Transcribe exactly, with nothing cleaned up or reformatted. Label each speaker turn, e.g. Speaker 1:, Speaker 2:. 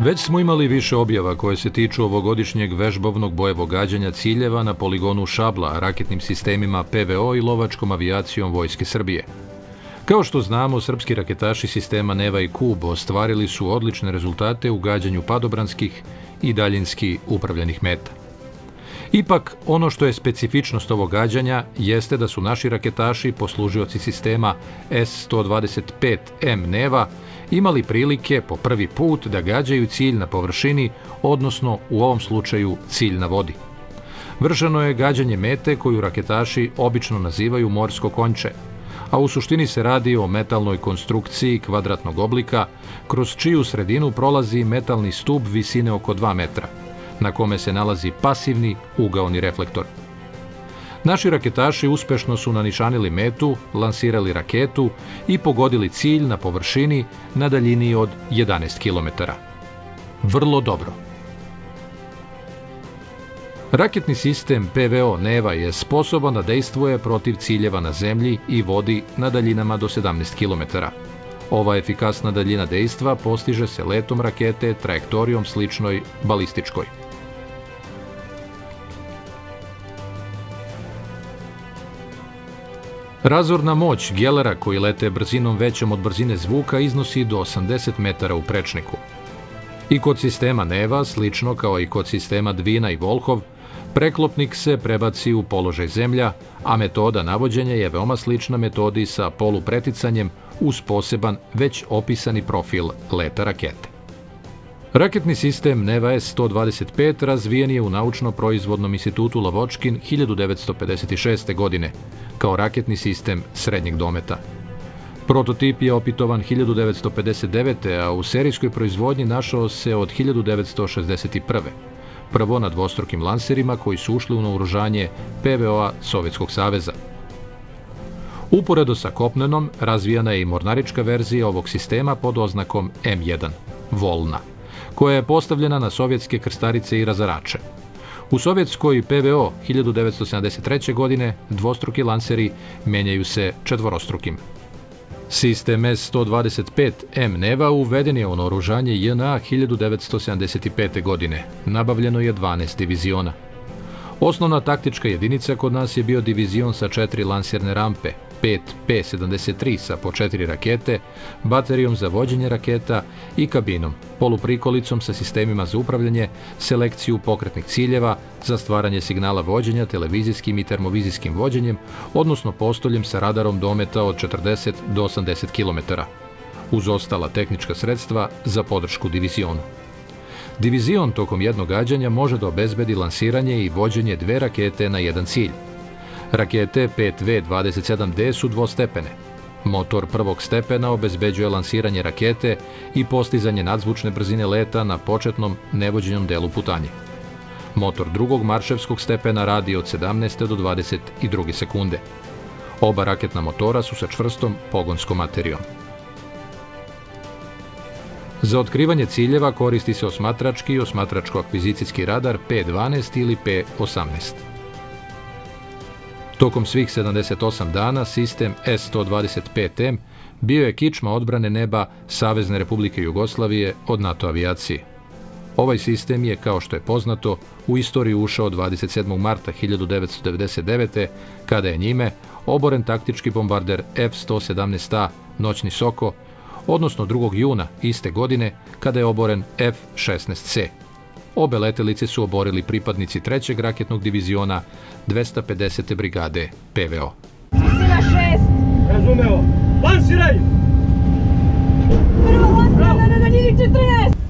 Speaker 1: Već smo imali više objava koje se tiču ovogodišnjeg vežbovnog bojevog gađanja ciljeva na poligonu Šabla, raketnim sistemima P V O i lovačkom avijacijom Vojske Srbije. Kao što znamo, srpski raketaši sistema Neva i Kub ostvarili su odlične rezultate u gađanju padobranskih i daljinski upravljanih meta. Ipak, ono što je specifičnost ovog gađanja jeste da su naši raketaši, poslužioci sistema S sto dvadeset pet M Neva, imali prilike po prvi put da gađaju cilj na površini, odnosno u ovom slučaju cilj na vodi. Vršeno je gađanje mete koju raketaši obično nazivaju morsko konče, a u suštini se radi o metalnoj konstrukciji kvadratnog oblika kroz čiju sredinu prolazi metalni stub visine oko dva metra, na kome se nalazi pasivni ugaoni reflektor. Naši raketaši uspešno su nanišanili metu, lansirali raketu i pogodili cilj na površini na daljini od jedanaest kilometara. Vrlo dobro. Raketni sistem P V O Neva je sposoban da dejstvuje protiv ciljeva na zemlji i vodi na daljinama do sedamnaest kilometara. Ova efikasna daljina dejstva postiže se letom rakete trajektorijom sličnoj balističkoj. Razorna moć gelera koji lete brzinom većom od brzine zvuka iznosi do osamdeset metara u prečniku. I kod sistema Neva, slično kao i kod sistema Dvina i Volhov, preklopnik se prebaci u položaj zemlja, a metoda navođenja je veoma slična metodi sa polupreticanjem uz poseban već opisani profil leta rakete. Raketni sistem Neva S sto dvadeset pet razvijen je u Naučno-proizvodnom institutu Lavočkin hiljadu devetsto pedeset šeste. godine kao raketni sistem srednjeg dometa. Prototip je opitovan hiljadu devetsto pedeset devete. a u serijskoj proizvodnji našao se od hiljadu devetsto šezdeset prve. Prvo na dvostrukim lanserima koji su ušli u naoružanje P V O-a Sovjetskog saveza. Uporedo sa kopnenom razvijana je i mornarička verzija ovog sistema pod oznakom M jedan, Volna, koja je postavljena na sovjetske krstarice i razarače. U sovjetskoj P V O hiljadu devetsto sedamdeset treće. godine dvostruki lanseri menjaju se četvorostrukim. Sistem S sto dvadeset pet M Neva uveden je u naoružanje J N A hiljadu devetsto sedamdeset pete. godine. Nabavljeno je dvanaest diviziona. Osnovna taktička jedinica kod nas je bio divizion sa četiri lansirne rampe, pet P sedamdeset tri sa po četiri rakete, baterijom za vođenje raketa i kabinom, poluprikolicom sa sistemima za upravljanje, selekciju pokretnih ciljeva, za stvaranje signala vođenja televizijskim i termovizijskim vođenjem, odnosno postoljem sa radarom dometa od četrdeset do osamdeset kilometara, uz ostala tehnička sredstva za podršku divizionu. Divizion tokom jednog gađanja može da obezbedi lansiranje i vođenje dve rakete na jedan cilj. Rakete pet V dvadeset sedam D su dvostepene. Motor prvog stepena obezbeđuje lansiranje rakete i postizanje nadzvučne brzine leta na početnom nevođenom delu putanje. Motor drugog marševskog stepena radi od sedamnaeste do dvadeset druge sekunde. Oba raketna motora su sa čvrstom pogonskom materijom. Za otkrivanje ciljeva koristi se osmatrački i osmatračko-akvizicijski radar P dvanaest ili P osamnaest. Tokom svih sedamdeset osam dana sistem S sto dvadeset pet M bio je kičma odbrane neba Savezne Republike Jugoslavije od NATO avijacije. Ovaj sistem je, kao što je poznato, u istoriju ušao dvadeset sedmog marta hiljadu devetsto devedeset devete. kada je njime oboren taktički bombarder F sto sedamnaest A Noćni Soko, odnosno drugog juna iste godine kada je oboren F šesnaest C. Obe letelice su oborili pripadnici trećeg raketnog diviziona dvesta pedesete. brigade P V O.
Speaker 2: Sila šest.
Speaker 3: Razumeo. Lansiraj!
Speaker 2: Prvo lansiraj na daljini četrnaest.